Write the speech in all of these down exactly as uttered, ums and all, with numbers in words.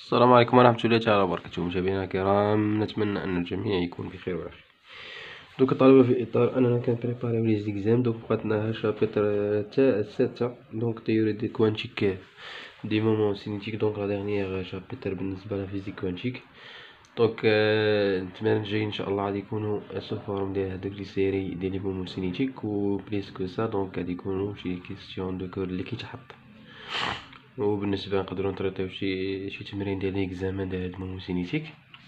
السلام عليكم ورحمة الله تعالى وبركاته. متابعينا الكرام، نتمنى أن الجميع يكون بخير وعلى خير. دوك طالبة في إطار أننا كنبريباريو لي زيكزام، دوك بقاتنا شابتر تاع ستة، دونك تيوري دي كوانتيك دي مومون سينيتيك، دونك لا ديرنيير شابتر بالنسبة لفيزيك كوانتيك. دونك التمارين الجايين إن شاء الله غادي يكونو سو فورم ديال هادوك لي سيري ديال لي مومون سينيتيك، و بليس كو سا دونك غادي يكونو شي كيسيون دو كور لي كيتحط، وبالنسبة نقدرو نطريطيو شي شي تمرين ديال ليكزامان ديال هاد المومون سينيتيك.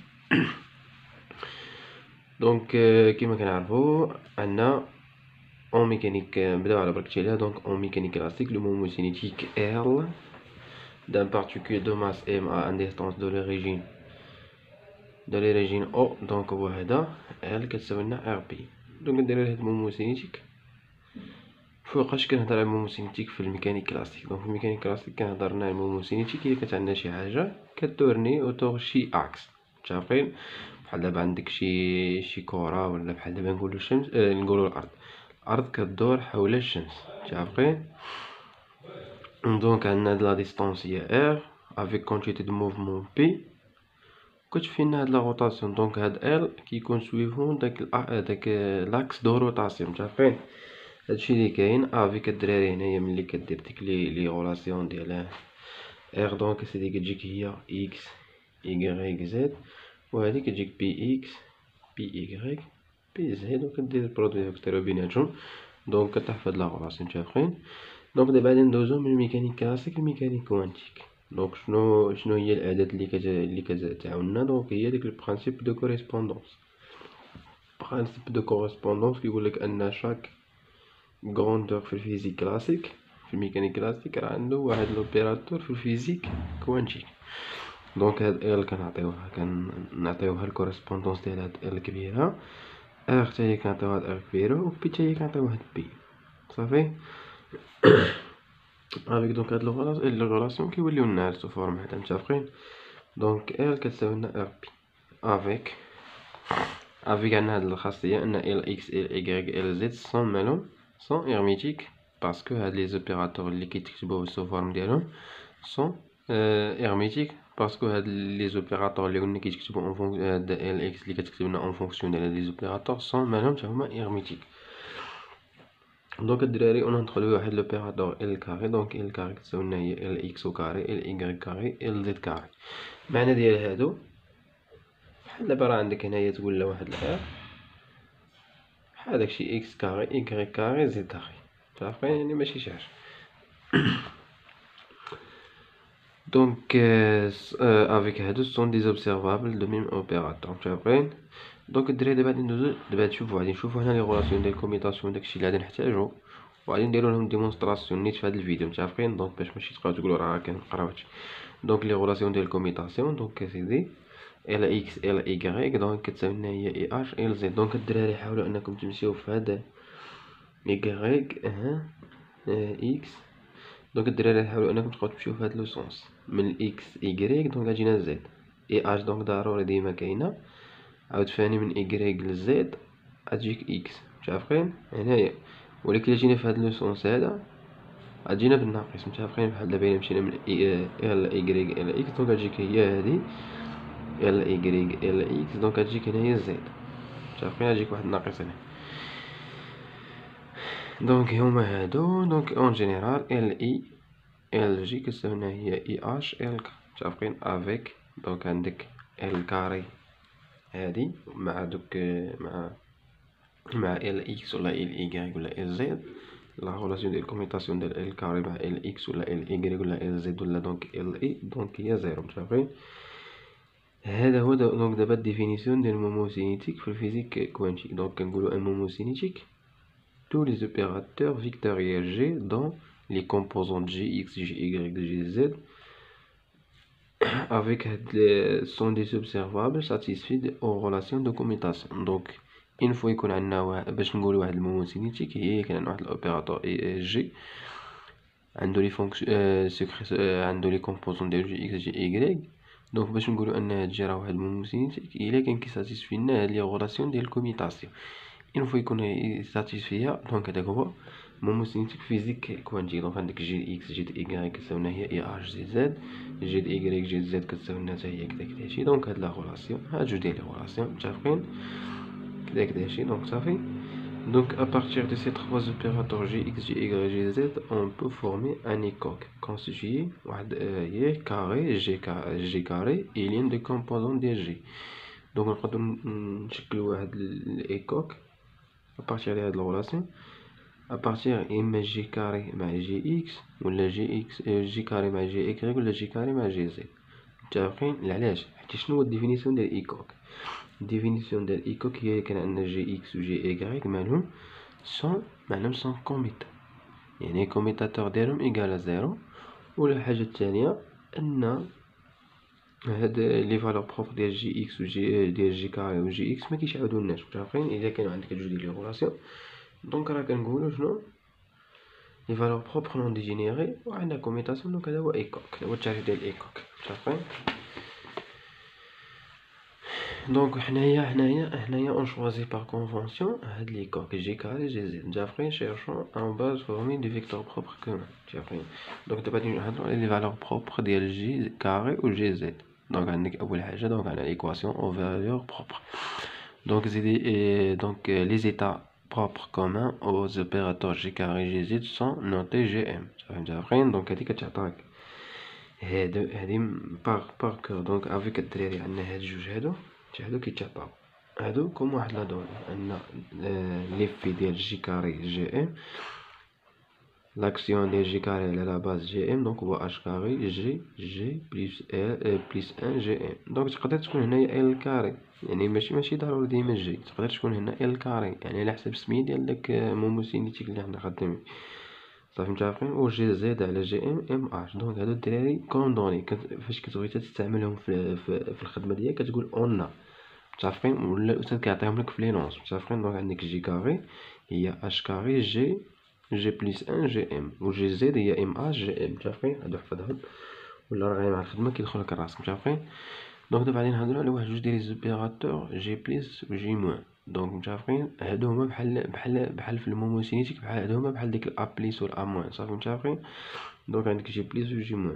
دونك كيما كنعرفو عندنا اون ميكانيك، نبداو على بركة عليها. دونك اون ميكانيك كلاسيك لو مومون سينيتيك L d'un particule de masse M à une distance de l'origine de l'origine O، دونك هو هذا L كتساوي لنا ار بي. دونك نديرو هاد المومون سينيتيك فوقاش كنهضر على المومون سينيتيك في الميكانيك كلاسيك. دونك في الميكانيك كلاسيك كنهضر على المومون سينيتيك هي كانت عندنا شي حاجه كتورني اوتور شي اكس، متفقين؟ بحال دابا عندك شي شي كره، ولا بحال دابا نقولو الشمس، آه نقولو الارض الارض كدور حول الشمس، متفقين؟ دونك عندنا هاد لا ديستونس هي ار افيك كونتيتي دو موفمون بي، كتفينا هاد لا روتاسيون. دونك هاد ال كيكون سويفون داك داك لاكس دو روتاسيون، متفقين؟ هادشي لي كاين افيك الدراري هنايا ملي كدير ديك لي لي غولاسيون ديال ار، دونك سيدي كتجيك هي اكس ايغريك زد، وهادي كتجيك بي اكس بي ايغريك بي زد، وكدير البرودوي ديالو بيناتهم. دونك كطيح فهاد لا غولاسيون، متفقين؟ دونك دابا غادي ندوزو من الميكانيك كلاسيك للميكانيك كوانتيك. دونك شنو شنو هي الاعداد اللي كت اللي كتعاوننا؟ دونك هي ديك البرانسيپ دو كوريسبوندونس. برانسيپ دو كوريسبوندونس كيقولك ان شاك غروندور في الفيزيك كلاسيك، في الميكانيك كلاسيك راه عنده واحد لوبيراتور في الفيزيك كوانتيك. دونك هاد ال كنعطيوها كنعطيوها الكوريسبوندونس ديال هاد ال كبيره، ار حتى هي كنعطيوها هاد ار كبيره، و بي حتى هي كنعطيوها هاد بي، صافي. افيك دونك هاد لو غولاسيون كيوليو لنا هاد فورم هذا، متفقين؟ دونك ال كتساوي لنا ار بي افيك افيك عندنا هاد الخاصيه ان ال اكس ال ايغريك ال زد سون مالهم سون هيرميتيك، باسكو هاد لي زوبيراتور اللي كيتكتبوا في فورم ديالهم سون هيرميتيك، باسكو هاد لي زوبيراتور اللي قلنا كيتكتبوا اون فونكسيون هاد ال اكس اللي كتكتب لنا اون فونكسيون ديال لي زوبيراتور سون مالهم حتى هما هيرميتيك. دونك الدراري اون ندخلو واحد لوبيراتور ال كاري، دونك ال كاري كتساوي لنا هي ال اكس او كاري ال ايغريك كاري ال زد كاري. المعنى ديال هادو بحال دابا راه عندك هنايا تقول له واحد الار بحال داكشي اكس كاري ايغريك كاري زد كاري، متفقين؟ يعني ماشي شي حاجه. دونك افيك هادو سون دي اوبسيرفابل دو ميم اوبيراتور، متفقين؟ دونك الدراري دابا غادي ندوزو دابا تشوفوا غادي نشوفوا هنا لي غولاسيون ديال كوميطاسيون داكشي اللي غادي نحتاجو، وغادي نديرو لهم ديمونستراسيون نيت في هذا الفيديو، متفقين؟ دونك باش ماشي تبقاو تقولوا راه كنقراوش. دونك لي غولاسيون ديال كوميطاسيون، دونك سيدي ال اكس ال ايغريك دونك كتساوي لنا هي اي اش ال زد. دونك الدراري حاولوا انكم تمشيو في هذا ايغريك اها اكس، دونك الدراري حاولوا انكم تبقاو تمشيو في هذا لو سونس من الاكس ايغريك، دونك غاجينا زد اي اش، دونك ضروري ديما كاينه، عاود ثاني من ايغريك لزد غتجيك اكس، متفقين؟ هنايا ولكن جينا في هذا لو سونس هذا غتجينا بالناقص، متفقين؟ بحال دابا الا مشينا من ال ايغريك ال اكس، دونك غتجيك هي هذه ال ايغريك ال اكس، دونك غتجيك هنايا زد، متفقين؟ غتجيك واحد الناقص هنا. دونك هما هادو، دونك اون جينيرال ال اي ال جي كتساوي لنا هي اي اش ال ك، متفقين؟ افيك دونك عندك ال كاري هادي مع دوك مع مع ال اكس ولا ال ايغريك ولا ال زد، لا ريلاسيون ديال كوميطاسيون ديال ال كاري مع ال اكس ولا ال ايغريك ولا ال زد ولا دونك ال اي، دونك هي زيرو، متفقين؟ هذا هو دونك دابا ديفينيسيون ديال مومون سينيتيك في الفيزيك كوانتيك. دونك كنقولوا ان مومون سينيتيك tous les opérateurs vectoriels G dans les composantes Gx, Gy, Gz avec les, sont des observables satisfaits aux relations de commutation. Donc une fois يكون عندنا باش نقولوا واحد المومون سينيتيك هي كان عندنا واحد الاوبيراتور اي جي عنده لي فونكسيون سيكريت عنده لي كومبوزون ديال جي اكس جي ايغريك. دونك باش نقولوا ان هاد جي راه واحد المومون سينيتيك الا كان كيساتيسفي لنا هاد لي غولاسيون ديال الكوميطاسيون. إن فوا يكون ساتيسفيها دونك هداك هو ممثلينتك فيزيك كوانتي. دونك عندك جي اكس جي دي اي كتساوي هي اي اش زي زد، جي دي اي جي دي زد كتساوي لنا حتى هي كدا كدا هادشي. دونك هاد لا غولاسيون هاد جوج ديال لي غولاسيون متفقين كدا كدا هادشي. دونك صافي. Donc à partir de ces trois opérateurs G, X, G, Y, G, Z, on peut former un écoque constitué de carré, G, G carré et l'un des composants de G. Donc on peut نشكلوا واحد l'écoque à partir de هاد الرelation à partir إما G carré مع G X ولا G X G carré مع G Y ولا G carré مع G Z. متفقين؟ علاش؟ حيت شنو هو الديفينيسيون ديال الإيكوك؟ الديفينيسيون ديال الإيكوك هي كان عندنا جي إكس و جي إيكغيك مالهم سون معناهم سون كوميتا، يعني كوميتاتور ديالهم إيكالا زيرو. ولا الحاجة الثانية أن هاد لي فالور بروبر ديال جي إكس و جي ديال جي كاري و جي إكس مكيتعاودوناش. متفقين؟ إذا كانوا عندك جوج ديال لي غولاسيون دونك راه كنقولو شنو لي فالور بروبر نون ديجينيري وعندنا كوميتاسيون. دونك هذا هو إيكوك، هذا هو التعريف ديال الإيكوك. متفقين؟ دونك حنايا حنايا حنايا اون شوازي بار كونفونسيون هاد لي كوك جي كاري جي زد. متفقين؟ شيرشون ان باز فورمي دي فيكتور بروبر كومون. متفقين؟ دونك دابا نهضرو على لي فالور بروبر ديال جي كاري و جي زد. دونك عندك اول حاجه دونك عندنا ليكواسيون او فالور بروبر. دونك زيدي دونك لي زيتا بروبر كومون او زوبيراتور جي كاري جي زد سون نوتي جي ام. متفقين؟ دونك هادي كتعطيك هادو هادي باغ باغ كور. دونك افيك الدراري عندنا هاد جوج هادو هادو كيتعطاو هادو كوم واحد لا دوني عندنا ليفي ديال جي كاري جي ام، لاكسيون ديال جي كاري على لا باز جي ام. دونك هو اش كاري جي جي بلس ال بلس ان جي ام. دونك تقدر تكون هنايا ال كاري، يعني ماشي ماشي ضروري ديما جي، تقدر تكون هنا ال كاري يعني على حسب السميه ديال داك موموسينيتيك اللي حنا خدامين. صافي متعرفين؟ و جي زد على جي ام ام اش. دونك هادو الدراري كون دوني فاش كتبغي تستعملهم في, في, في الخدمه ديالك كتقول اون. متفقين؟ ولا الاستاذ كيعطيهم لك في لي نونس. متفقين؟ دونك عندك جي كاري هي اش كاري جي جي بلس ان جي ام و جي زد هي ام اش جي ام. متفقين؟ هادو حفظهم ولا راه غير مع الخدمه كيدخل لك الراس. متفقين؟ دونك دابا غادي نهضروا على واحد جوج ديال لي زوبيراتور جي بلس و جي موان. دونك متفقين؟ هادو هما بحال بحال بحال في الموموسينيتيك، بحال هادو هما بحال ديك الا بلس و الا موان. صافي متفقين؟ دونك عندك جي بلس و جي موان.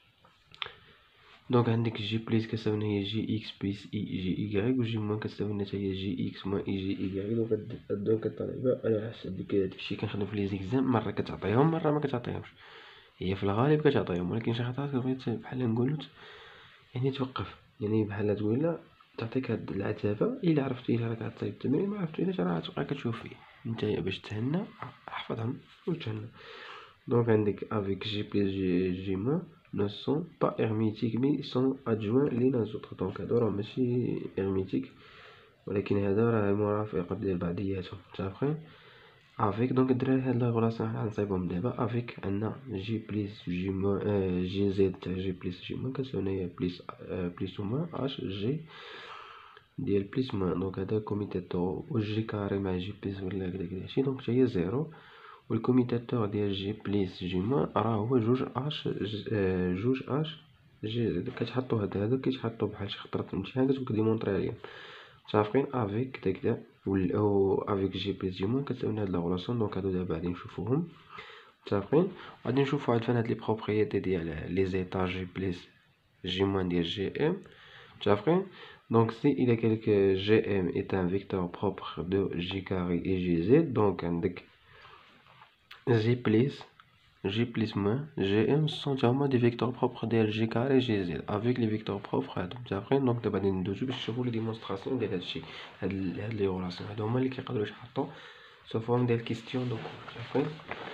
دونك عندك جي بلس كتساوي هي جي اكس بلس اي جي اي و جي موان كتساوي لنا حتى هي جي اكس موان اي جي اي. دونك هادو كطالبه على حسب ديك داكشي كنخدم في لي زيكزام، مره كتعطيهم مره ما كتعطيهمش. هي في الغالب كتعطيهم ولكن شي خطرات كتبغي بحال نقولو يعني توقف، يعني بحال تقول لا تعطيك هاد العتابه الا عرفتي الا راك عطيت التمرين، ما عرفتيش راه تبقى كتشوف فيه نتايا باش تهنى احفظهم وتهنى. دونك عندك افيك جي بلس جي جي موان ne sont pas hermétiques mais ils sont adjoints l'un aux autres. دونك هادو راه ماشي hermétique ولكن هذا راه مرافق ديال بعضياتهم. متفقين؟ افيك دونك الدراري هاد لا غولاسيون راح نصايبهم دابا. افيك عندنا جي بلس جي موان جي زد تاع جي بلس جي موان كتساوي هي بلس بلس موان اش جي ديال بلس موان. دونك هذا كوميتاتور و جي كاري مع جي بلس ولا كدا كدا هادشي. دونك حتى هي زيرو والكوميتاتور ديال جي بلس جي موان راه هو جوج اش جوج اش جي. كتحطو هاد هادو كيتحطو بحال شي خطره في الامتحان كتبقى ديمونطري عليهم. متفقين؟ افيك كدا كدا و افيك جي بلس جي موان كتساوي هاد لا غولاسيون. دونك هادو دابا غادي نشوفوهم. متفقين؟ غادي نشوفو عاد هاد لي بروبريتي ديال لي زيتا جي بلس جي موان ديال جي ام. متفقين؟ Donc si il y a quelque gm est un vecteur propre de j carré et gz, donc عندك G plus G plus moins Gm sont vraiment des vecteurs propres de G carré et Gz avec les vecteurs propres هادو. متفقين؟ دونك دابا غادي ندوزو باش نشوفو لي ديمونستراسيون ديال هادشي. هاد هاد لي غولاسيون هادو هما اللي كيقدروا يتحطوا سو فورم ديال كيستيون. دونك متفقين؟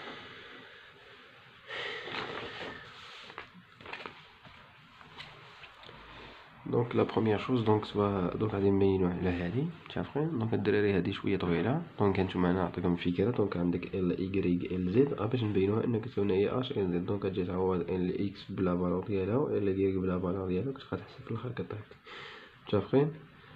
دونك لا بروميير شوز دونك سوا دونك غادي نبينو على هادي. متفقين؟ دونك الدراري هادي شويه طويله دونك هانتوما انا نعطيكم فكره. دونك عندك ال اي ال زد باش نبينوها ان كتساوي هي اش ال زد. دونك كتجي تعوض ال اكس بلا فالور ديالها و ال ديالك بلا فالور ديالها كتبقى تحسب في الاخر كطيح. متفقين؟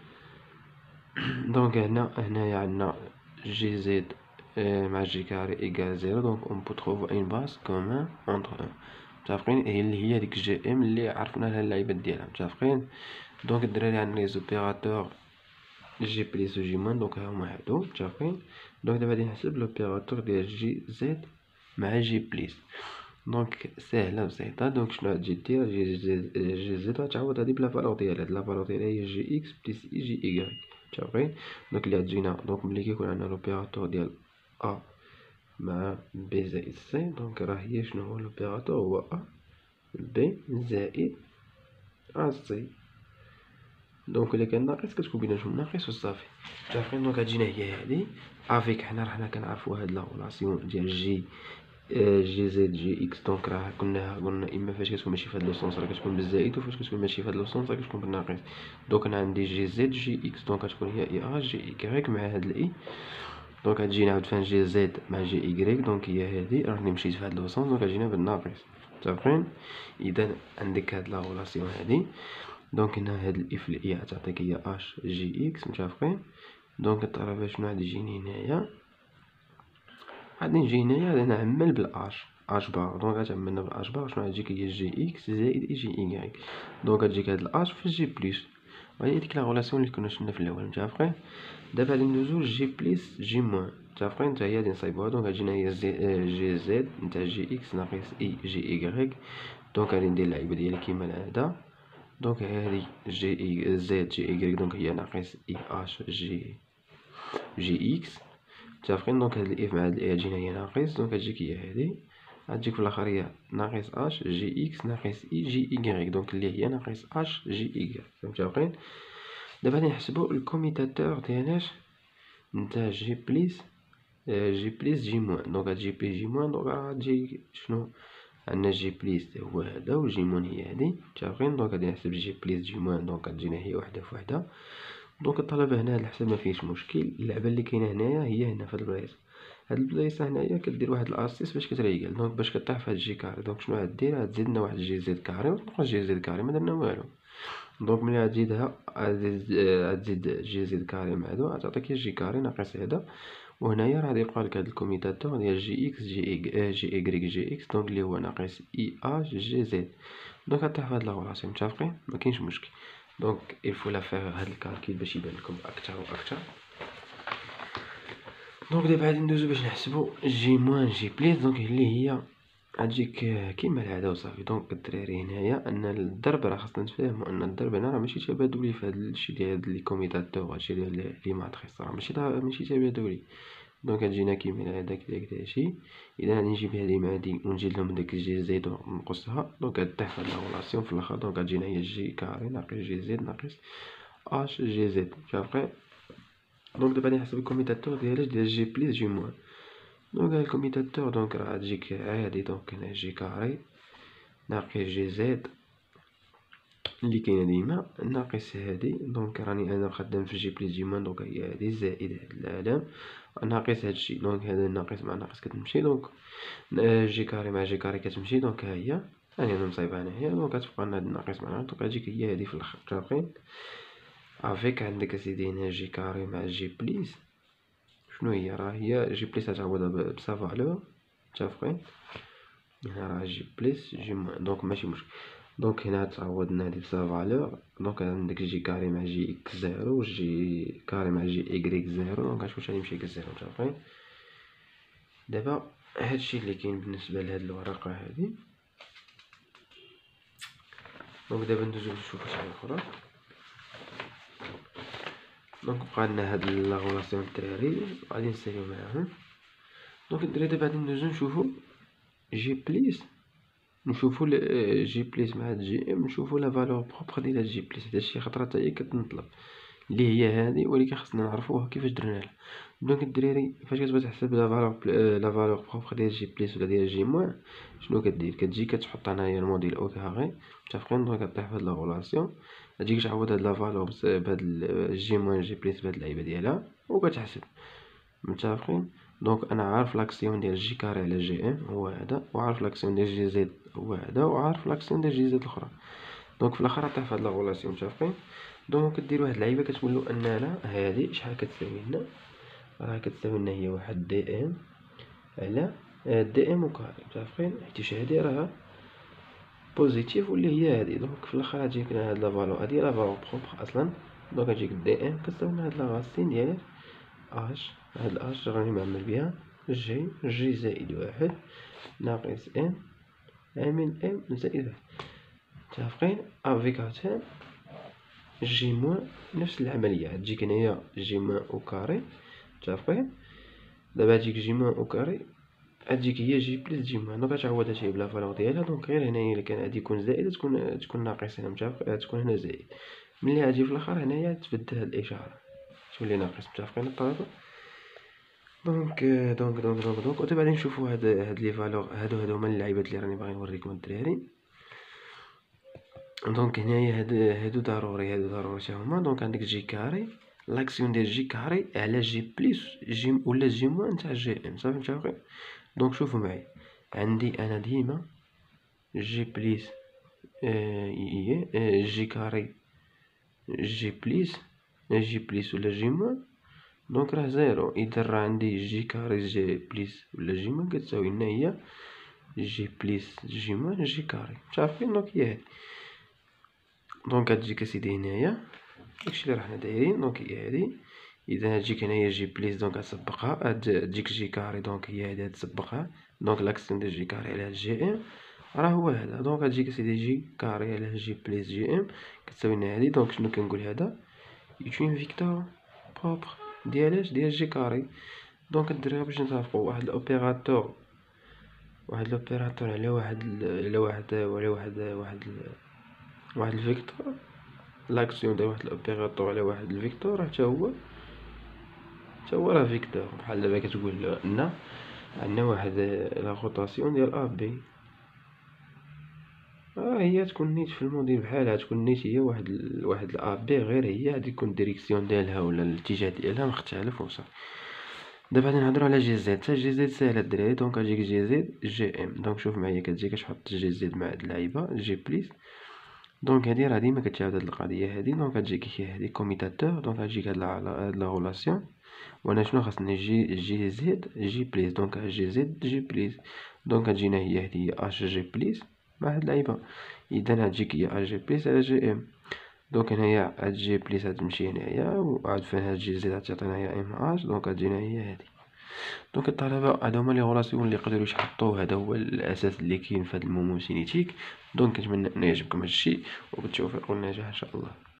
دونك هنا هنايا عندنا جي زد مع جي كاري ايكال زيرو. دونك اون بو تروفو ان باس كومون اونتر ان. متفقين؟ هي اللي هي ديك جي ام اللي عرفنا لها اللعيبات ديالها. متفقين؟ دونك الدراري عندنا لي زوبيراتور جي بليس و جي موان دونك هاهما هادو متفقين. دونك دابا غادي نحسب لوبيراتور ديال جي زد مع جي بليس. دونك ساهله بسيطه. دونك شنو غتجي دير جي زد جي زد غتعوض هادي بلا فالور ديالها. هاد لا فالور ديالها هي جي اكس بليس اي جي ايكغيك متفقين. دونك اللي غتجينا دونك ملي كيكون عندنا لوبيراتور ديال ا مع بي زائد سي دونك راه هي شنو هو لوبيراتور هو ا بي زائد ا سي. دونك الا كان ناقص كتكون بيناتهم ناقص وصافي متفقين. دونك غتجينا هي هادي افيك حنا حنا كنعرفوا هاد لا ريلاسيون ديال جي جي زد جي اكس. دونك راه كنا قلنا اما فاش كتكون ماشي في هاد لو سونس راه كتكون بالزائد وفاش كتكون ماشي في هاد لو سونس راه كتكون بالناقص. دونك انا عندي جي زد جي اكس دونك غتكون هي اي ا جي ايكغيك مع هاد الاي. دونك غتجينا عاود فين جي زد مع جي ايكغيك دونك هي هادي راني مشيت في هاد لو سونس دونك غتجينا بالناقص متفقين. اذا عندك هاد لا ريلاسيون هادي دونك هنا هاد الاف الاي غتعطيك هي اش جي اكس متفقين. دونك الطلبه شنو غادي يجيني هنايا غادي نجي هنايا غادي نعمل بالاش اش بار. دونك غتعملنا بالاش بار شنو غتجيك هي جي اكس زائد اي جي ايكغيك. دونك غتجيك هاد الاش في جي بليس وهي ديك لا ريلاسيون اللي كنا شفنا في الاول متفقين. دابا غادي ندوزو جي بليس جي موان متفقين حتى هي غادي نصايبوها. دونك غتجينا هي جي زد نتاع جي اكس ناقص اي جي ايكغيك. دونك غادي ندير اللعيبه ديالي كيما العاده. دونك هذه جي اي زد جي ايكغيك دونك هي ناقص اي اش جي جي اكس متفقين. دونك هاد الاف مع هاد الاي غتجينا هي ناقص دونك غتجيك هي هادي غتجيك في الاخر هي ناقص اش جي اكس ناقص اي جي ايكغيك دونك اللي هي ناقص اش جي ايكغيك متفقين. دابا غادي نحسبو الكوميتاتور ديال اش نتاع جي بليس جي بليس جي موان. دونك هاد جي بليس جي موان دونك راه غتجي شنو عندنا جي بليس هو هذا و جي موان هي هادي متفقين. دونك غادي نحسب جي بليس جي موان دونك غتجينا هي وحده في وحده. دونك الطلبه هنا هاد الحساب ما فيهش مشكل. اللعبه اللي كاينه هنايا هي هنا في هاد البلايصه. هاد البلايصه هنايا كدير واحد الاسيس باش كتريقل. دونك باش كطيح في هاد جي كاري دونك شنو غدير غتزيد لنا واحد جي زد كاري وتنقص جي زد كاري ما درنا والو. دونك ملي غتزيدها غتزيد جي زد كاري مع هادو غتعطيك جي كاري ناقص هذا. وهنايا راه غادي يبقى لك هاد الكوميتاتور ديال جي اكس جي اي جي ايكغيك جي اكس دونك اللي هو ناقص اي اش جي زد. دونك غطيح في هاد لا ريلاسيون متفقين ما كاينش مشكل. دونك الفو لا فيغ هاد الكالكيل باش يبان لكم اكثر واكثر. دونك دابا غادي ندوزو باش نحسبو جي موان جي بليس دونك اللي هي غتجيك كيما العاده وصافي. دونك الدراري هنايا ان الضرب راه خاصنا نتفاهموا ان الضرب هنا راه ماشي تبادلي في هاد الشي ديال هاد لي كوميتاتور هادشي ديال لي ماتريس راه ماشي ماشي تبادلي. دونك غتجينا كيما العاده كدا كدا هادشي. اذا غادي نجيب هادي مع هادي ونزيد لهم داك جي زد ونقصها دونك غطيح في هاد لا ريلاسيون في الاخر. دونك غتجينا هي جي كاري ناقص جي زد ناقص اش جي زد متفقين. دونك دابا غادي نحسب الكوميتاتور ديال ديال جي بليس جي موان. دونك الكوميتاتور دونك راه غتجيك عادي دونك هنا جي كاري ناقص جي زد اللي كاينه ديما ناقص هادي. دونك راني انا خدام في جي بليس جي موان دونك هي هادي زائد هاد العلام ناقص هادشي. دونك هذا ناقص مع ناقص كتمشي دونك جي كاري مع جي كاري كتمشي دونك ها هي راني انا مصايبها هنايا. دونك كتبقى لنا هاد الناقص مع دونك غتجيك هي هادي في الاخر متفقين. افيك عندك اسيدي هنا جي كاري مع جي بليس شنو هي راه هي جي بليس غتعوضها بسا فالور متفقين. هنا راه جي بليس جي موان دونك ماشي مشكل. دونك هنا تعوض لنا هادي بسا فالور دونك عندك جي كاري مع جي اكس زيرو جي كاري مع جي ايكغيك زيرو دونك غتمشي غيمشي لك زيرو متفقين. دابا هادشي اللي كاين بالنسبه لهاد الورقه هادي. دونك دابا ندوزو نشوفو شي حاجه اخرى. دونك بقى لنا هاد لا ريلاسيون الدراري غادي نساليو معاهم. دونك الدراري دابا غادي ندوزو نشوفو جي بليس نشوفو جي بليس مع هاد جي ام نشوفو لا فالور بروبر ديال هاد جي بليس. هاد الشي خطره حتى هي كتنطلب اللي هي هادي ولكن خاصنا نعرفوها كيفاش درناها. دونك الدراري فاش كتبغي تحسب لا فالور لا فالور بروبر ديال جي بليس ولا ديال جي موان شنو كدير كتجي كتحط هنايا الموديل او كاري متفقين. دونك كطيح في هاد لا ريلاسيون تجيك تعوض هاد لا فالور بهاد جي موان جي بليس بهاد اللعيبه ديالها وكتحسب متفقين. دونك انا عارف لاكسيون ديال جي كاري على جي ام هو هذا وعارف لاكسيون ديال جي زد هو هذا وعارف لاكسيون ديال جي زد الاخرى. دونك في الاخر طيح في هاد لا ريلاسيون متفقين. دونك كدير واحد اللعيبه كتقول له ان انا هادي شحال كتساوي لنا راه كتساوي لنا هي واحد دي ام على دي ام وكاري متفقين حيت هادي راه بوزيتيف واللي هي هادي. دونك في الاخر غتجيك هاد لا فالور هادي لا فالور بروبر اصلا دونك غتجيك دي ام كتساوي لنا هاد لا راسين ديال اش، هاد الاش راني معمل بها جي جي زائد واحد ناقص ام من ام زائد واحد. متفقين؟ افيك هاتان جي موان نفس العملية، غتجيك هنايا جي موان او كاري. متفقين؟ دابا هتجيك جي موان او كاري غتجيك هي جي بلس جي موان، دونك غتعوض هادشي بلا فالور ديالها. دونك غير هنايا الا كان غادي يكون زائد تكون تكون ناقص هنا. متفق؟ تكون هنا زائد، ملي غتجي في الاخر هنايا تبدل هاد الاشاره تولي ناقص. متفقين الطلبه؟ دونك دونك دونك دونك دونك ودابا غادي نشوفوا هاد هاد لي فالور هادو هادو هما اللعيبات اللي راني باغي نوريكم الدراري. دونك هنايا هاد هادو ضروري هادو ضروري حتى هما. دونك عندك جي كاري، لاكسيون ديال جي كاري على جي بليس جي ولا جي موان تاع جي ام. صافي متفقين؟ دونك شوفوا معايا، عندي انا ديما جي بليس هي آه جي كاري جي بليس جي بليس ولا جي موان، دونك راه زيرو. اذا راه عندي جي كاري جي بليس ولا جي موان كتساوي لنا هي جي بليس جي موان جي كاري. متفقين؟ دونك هي هادي. دونك غتجيك اسيدي هنايا داكشي اللي راحنا دايرين. دونك هي هادي. اذا هتجيك هنايا جي بليس دونك غتسبقها، تجيك جي كاري دونك هي هادي غتسبقها. دونك لاكسيون ديال جي كاري على جي ام راه هو هذا. دونك غتجيك اسيدي جي كاري على جي بليس جي ام كتساوي لنا هادي. دونك شنو كنقول هذا يوتين فيكتور بروبر ديال اش ديال جي كاري. دونك الدراري باش نتفقوا واحد الاوبيراتور واحد الاوبيراتور على واحد على واحد على واحد واحد واحد الفيكتور، لاكسيون ديال واحد الاوبيراتور على واحد الفيكتور حتى هو حتى هو راه فيكتور. بحال دابا كتقول لنا عندنا واحد لا روتاسيون ديال ا بي، اه هي تكون نيت في الموديل بحالها، تكون نيت هي واحد ال... واحد الا بي، غير هي غادي يكون الديريكسيون ديالها ولا الاتجاه ديالها مختلف وصافي. دابا غادي نهضروا على جي زد. حتى جي زد ساهله الدراري. دونك غتجيك جي زد جي ام. دونك شوف معايا كتجي كتحط جي زد مع هاد اللعيبه جي بليس. دونك هادي راه ديما كتعاود هاد القضيه هادي. دونك غتجيك هي هادي كوميتاتور. دونك غتجيك هاد هاد لا رولاسيون، وانا شنو خاصني جي جي زد جي بليس. دونك جي زد جي بليس. دونك غتجينا هي هادي اش جي بليس مع هاد اللعيبه. اذا غتجيك هي اش جي بليس على جي ام. دونك هنايا هاد جي بليس غتمشي هنايا وعاد فين هاد جي زد غتعطينا هي ام اش. دونك غتجينا هي هادي. دونك الطلبه هادو هما لي غولاسيون اللي يقدروا يحطوه، هذا هو الاساس اللي كاين في هاد المومو سينيتيك. دونك كنتمنى انه يعجبكم هادشي وبالتوفيق والنجاح ان شاء الله.